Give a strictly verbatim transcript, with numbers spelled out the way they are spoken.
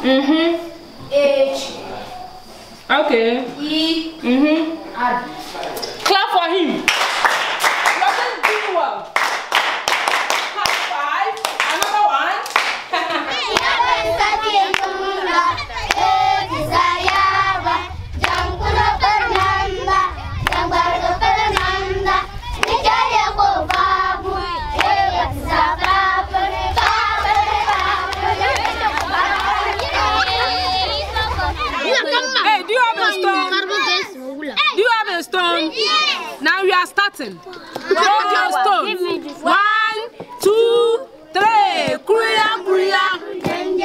Mm-hmm. H. Okay. E. Mm-hmm. R. Clap for him. You are just doing well. High five. Another one. Hey, do you have a stone? Do you have a stone? Now we are starting. Take your stone. One, two, three. Kuya, kuya.